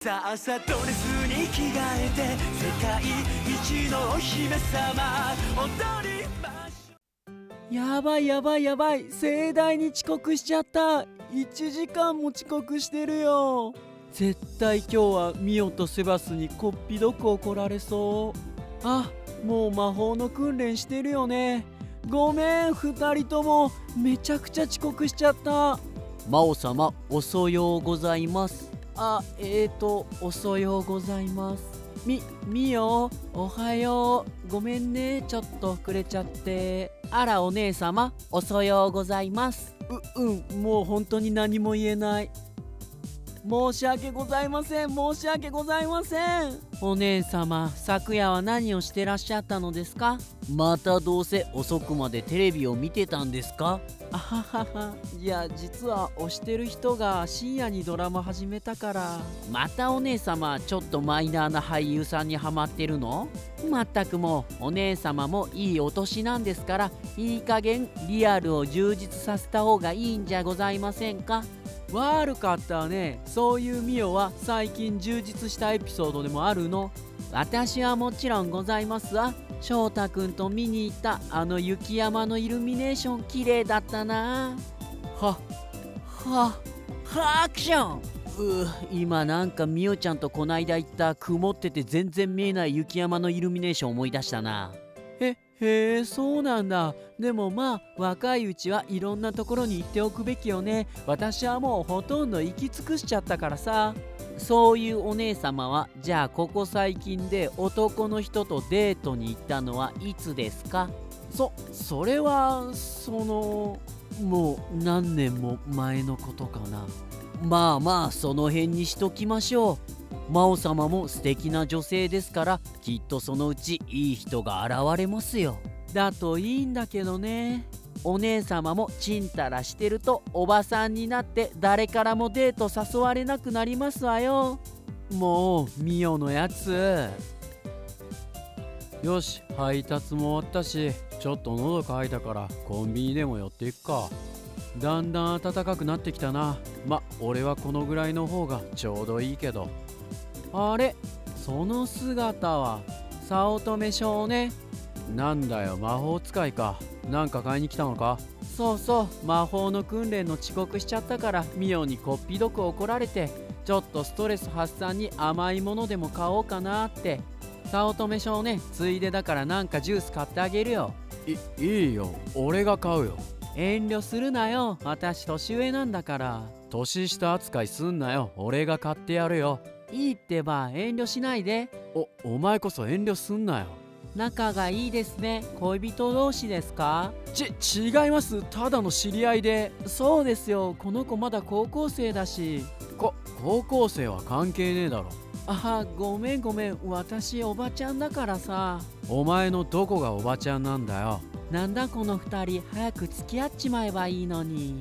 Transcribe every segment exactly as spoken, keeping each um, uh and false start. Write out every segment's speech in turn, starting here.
さあさドレスに着替えて世界一のお姫様踊りましょう。やばいやばいやばい、盛大に遅刻しちゃった。いちじかんも遅刻してるよ。絶対今日はミオとセバスにこっぴどく怒られそう。あ、もう魔法の訓練してるよね。ごめん、ふたりともめちゃくちゃ遅刻しちゃった。 魔王様、遅ようございます。 あ、えーと遅ようございます。み、みお、おはよう。ごめんね、ちょっと遅れちゃって。 あらお姉様、遅ようございます。 う、うん、もう本当に何も言えない。申し訳ございません、申し訳ございません。 お姉様、昨夜は何をしてらっしゃったのですか？またどうせ遅くまでテレビを見てたんですか？ あははは、いや実は推してる人が深夜にドラマ始めたから。 またお姉様、ちょっとマイナーな俳優さんにハマってるの？まったくもうお姉様もいいお年なんですから、いい加減リアルを充実させた方がいいんじゃございませんか？ 悪かったね。そういうミオは最近充実したエピソードでもあるの？ 私はもちろんございますわ。翔太くんと見に行ったあの雪山のイルミネーション綺麗だったな。 ははハクション。う今なんかミオちゃんとこないだ行った曇ってて全然見えない雪山のイルミネーション思い出したな。 へへえ、そうなんだ。でもまあ若いうちはいろんなところに行っておくべきよね。私はもうほとんど行き尽くしちゃったからさ。 そういうお姉様はじゃあここ最近で男の人とデートに行ったのはいつですか？ そそれはそのもう何年も前のことかな。 まあまあその辺にしときましょう。魔王様も素敵な女性ですから、きっとそのうちいい人が現れますよ。 だといいんだけどね。 お姉様もちんたらしてるとおばさんになって誰からもデート誘われなくなりますわよ。 もうミオのやつ。よし、配達も終わったし、ちょっと喉乾いたからコンビニでも寄っていくか。だんだん暖かくなってきたな。ま、俺はこのぐらいの方がちょうどいいけど。あれ、その姿は早乙女少年。なんだよ、魔法使いか。なんか買いに来たのか？そうそう、魔法の訓練の遅刻しちゃったからミオにこっぴどく怒られて、ちょっとストレス発散に甘いものでも買おうかなって。早乙女少年、ついでだからなんかジュース買ってあげるよ。いいいよ、俺が買うよ。遠慮するなよ、私年上なんだから。年下扱いすんなよ、俺が買ってやるよ。いいってば、遠慮しないで。おお前こそ遠慮すんなよ。仲がいいですね。恋人同士ですか？ち、違います。ただの知り合いで。そうですよ、この子まだ高校生だし。こ、高校生は関係ねえだろ。あ、ごめんごめん、私おばちゃんだからさ。お前のどこがおばちゃんなんだよ。なんだこの二人、早く付き合っちまえばいいのに。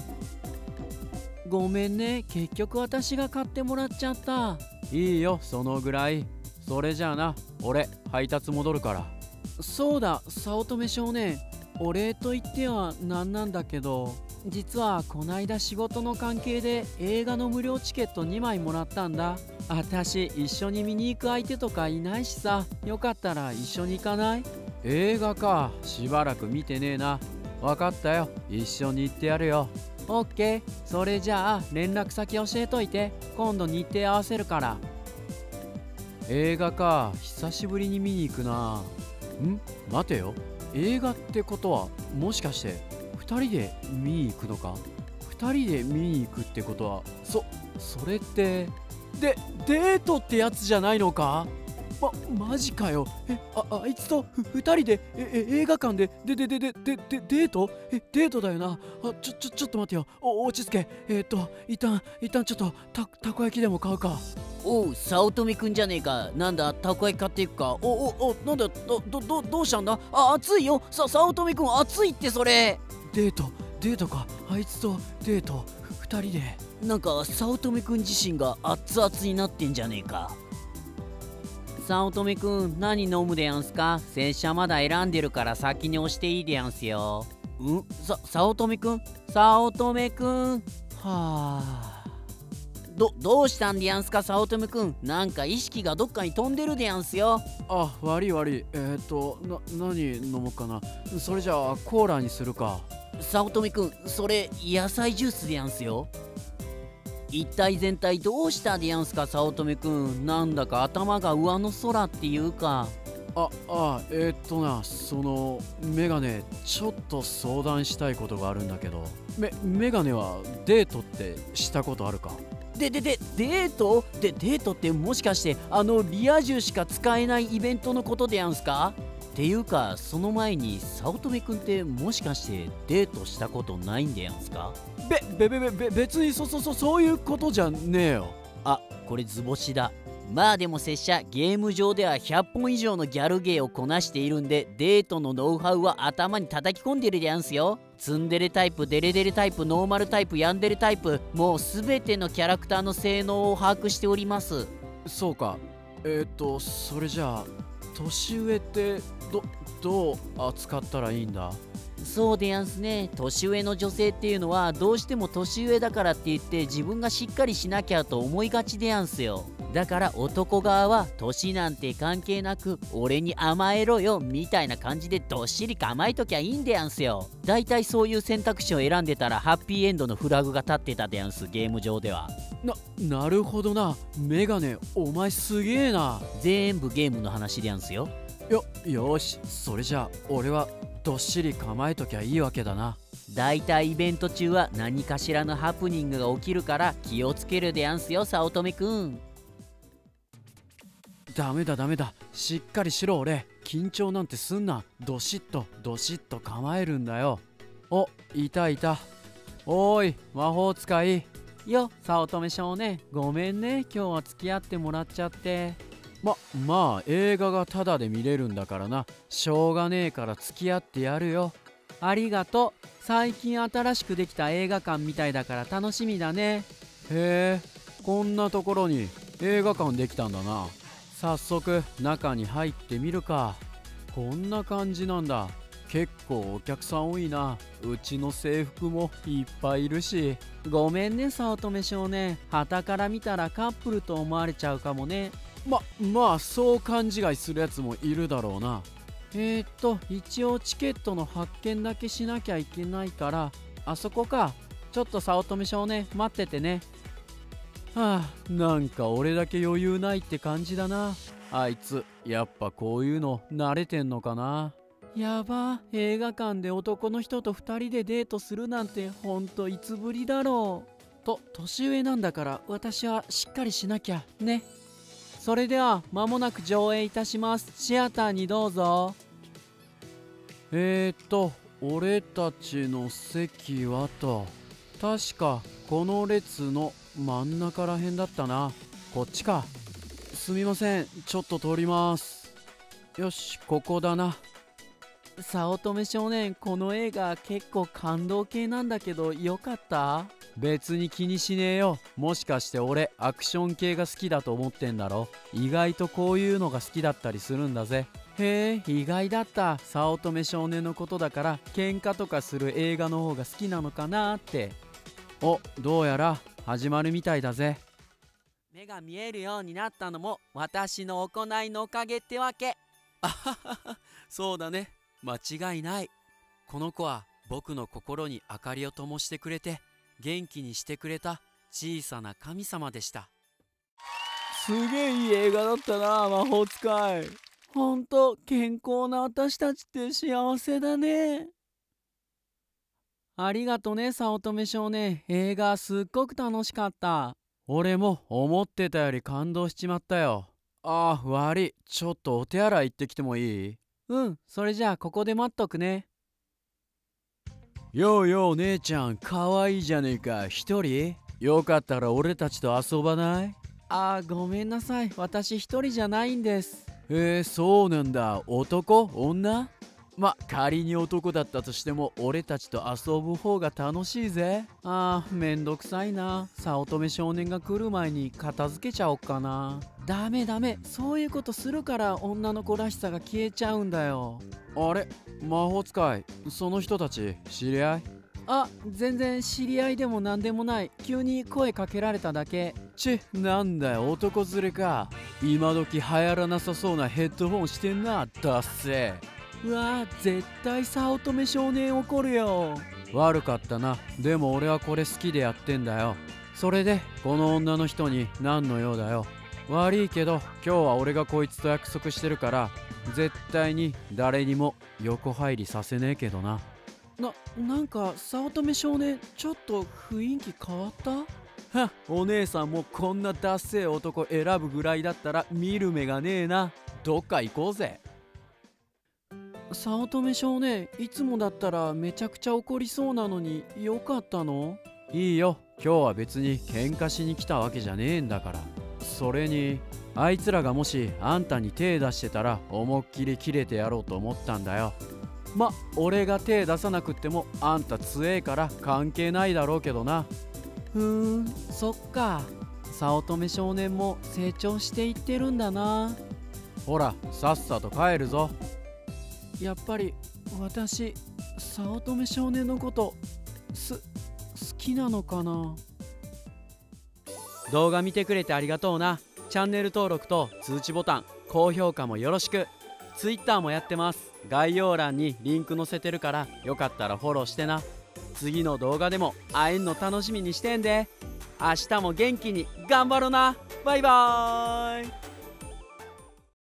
ごめんね、結局私が買ってもらっちゃった。いいよ、そのぐらい。それじゃあな、俺配達戻るから。そうだ、早乙女少年、お礼と言ってはなんなんだけど、実はこないだ仕事の関係で映画の無料チケットにまいもらったんだ。あたし一緒に見に行く相手とかいないしさ、よかったら一緒に行かない？映画か、しばらく見てねえな。わかったよ、一緒に行ってやるよ。オッケー、それじゃあ連絡先教えといて、今度日程合わせるから。映画か、久しぶりに見に行くな。ん？待てよ、映画ってことはもしかしてふたりで見に行くのか？ふたりで見に行くってことは、そ、それってで、デートってやつじゃないのか？ま、マジかよ。え、あ、あいつとふ二人でええ映画館でででででででデート？え、デートだよな。あ、ちょちょちょっと待ってよ。お、落ち着け。えー、っと一旦一旦ちょっとたたこ焼きでも買うか。 おう、早乙女くんじゃねえか。なんだ、たこ焼き買っていくか。おおお、なんだ、どどどどうしたんだ。あ、熱いよ。さ、早乙女くん熱いってそれ。 デートデートか。あいつとデートふ二人で。 なんか早乙女くん自身が熱々になってんじゃねえか。早乙女くん、何飲むでやんすか？拙者まだ選んでるから先に押していいでやんすよ。ん？さ、早乙女くん？早乙女くん？はあ。 どどうしたんでやんすか早乙女くん。なんか意識がどっかに飛んでるでやんすよ。 あ、悪い悪い。えっとな何飲もうかな。それじゃあコーラにするか。 早乙女くん、それ野菜ジュースでやんすよ。一体全体どうしたでやんすか早乙女くん。なんだか頭が上の空っていうか。 ああえー、っとなそのメガネちょっと相談したいことがあるんだけど。メメガネはデートってしたことあるか？ でででデートでデートってもしかしてあのリア充しか使えないイベントのことでやんすか？っていうかその前に早乙女くんってもしかしてデートしたことないんでやんすか？ べべべべべ別にそそそそういうことじゃねえよ。 あ、これ図星だ。まあでも拙者ゲーム上ではひゃっぽん以上のギャルゲーをこなしているんで、デートのノウハウは頭に叩き込んでるでやんすよ。ツンデレタイプ、デレデレタイプ、ノーマルタイプ、ヤンデレタイプ、もう全てのキャラクターの性能を把握しております。 そうか。えー、っとそれじゃあ年上ってどどう扱ったらいいんだ？ そうでやんすね。年上の女性っていうのはどうしても年上だからって言って自分がしっかりしなきゃと思いがちでやんすよ。だから男側は年なんて関係なく俺に甘えろよみたいな感じでどっしり構えときゃいいんでやんすよ。だいたいそういう選択肢を選んでたらハッピーエンドのフラグが立ってたでやんす、ゲーム上では。 ななるほどな。メガネお前すげえな。 全部ゲームの話でやんすよ。 よよし、それじゃあ俺はどっしり構えときゃいいわけだな。 だいたいイベント中は何かしらのハプニングが起きるから気をつけるでやんすよ早乙女くん。 ダメだダメだ、しっかりしろ。俺緊張なんてすんな。どしっとどしっと構えるんだよ。お、いたいた。おーい魔法使いよ、早乙女少年、ごめんね今日は付き合ってもらっちゃって。 ままあ映画がタダで見れるんだからな。しょうがねえから付き合ってやるよ。 ありがとう。最近新しくできた映画館みたいだから楽しみだね。 へえ、こんなところに映画館できたんだな。早速中に入ってみるか。こんな感じなんだ。結構お客さん多いな。うちの制服もいっぱいいるし。 ごめんね早乙女少年、傍から見たらカップルと思われちゃうかもね。 ままあそう勘違いするやつもいるだろうな。 えー、っと一応チケットの発券だけしなきゃいけないから、あそこか。ちょっと早乙女少年待っててね。 はあ、なんか俺だけ余裕ないって感じだな。あいつやっぱこういうの慣れてんのかな。 やば、映画館で男の人とふたりでデートするなんてほんといつぶりだろう。と年上なんだから私はしっかりしなきゃね。それでは間もなく上映いたします。シアターにどうぞ。 えーっと俺たちの席はと、確かこの列の真ん中らへんだったな。こっちか。すみません、ちょっと通ります。よし、ここだな。 早乙女少年、この映画結構感動系なんだけどよかった？ 別に気にしねえよ。もしかして俺アクション系が好きだと思ってんだろ。意外とこういうのが好きだったりするんだぜ。 へえ、意外だった。早乙女少年のことだから喧嘩とかする映画の方が好きなのかなって。 お、どうやら始まるみたいだぜ。 目が見えるようになったのも私の行いのおかげってわけ。 あははは、そうだね、間違いない。この子は僕の心に明かりを灯してくれて元気にしてくれた小さな神様でした。 すげえいい映画だったな、魔法使い。ほんと健康な私たちって幸せだね。ありがとね早乙女少年、映画すっごく楽しかった。 俺も思ってたより感動しちまったよ。ああ、悪い、ちょっとお手洗い行ってきてもいい？ うん、それじゃあここで待っとくね。 ようよう姉ちゃん、かわいいじゃねえか。一人？よかったら俺たちと遊ばない？ あー、ごめんなさい、私一人じゃないんです。 えー、そうなんだ。男？女？ま、仮に男だったとしても俺たちと遊ぶ方が楽しいぜ。 あー、めんどくさいな。早乙女少年が来る前に片付けちゃおっかな。ダメダメ、そういうことするから女の子らしさが消えちゃうんだよ。 あれ、魔法使い、その人たち知り合い？ あ、全然知り合いでもなんでもない。急に声かけられただけ。 ち、なんだよ男連れか。今時流行らなさそうなヘッドホンしてんな、だっせ。 うわー、絶対早乙女少年怒るよ。 悪かったな。でも俺はこれ好きでやってんだよ。それでこの女の人に何の用だよ。悪いけど今日は俺がこいつと約束してるから絶対に誰にも横入りさせねえけどな。 な、なんか早乙女少年ちょっと雰囲気変わった？ はっ、お姉さんもこんなダッセー男選ぶぐらいだったら見る目がねえな。どっか行こうぜ。 早乙女少年、いつもだったらめちゃくちゃ怒りそうなのによかったの？ いいよ、今日は別に喧嘩しに来たわけじゃねえんだから。それにあいつらがもしあんたに手出してたら思いっきりキレてやろうと思ったんだよ。ま、俺が手出さなくってもあんた強えから関係ないだろうけどな。 ふーん、そっか。早乙女少年も成長していってるんだな。 ほらさっさと帰るぞ。 やっぱり私早乙女少年のことす好きなのかな。 動画見てくれてありがとうな。チャンネル登録と通知ボタン、高評価もよろしく。 Twitter もやってます。概要欄にリンク載せてるからよかったらフォローしてな。次の動画でも会えんの楽しみにしてんで。明日も元気に頑張ろな。バイバーイ。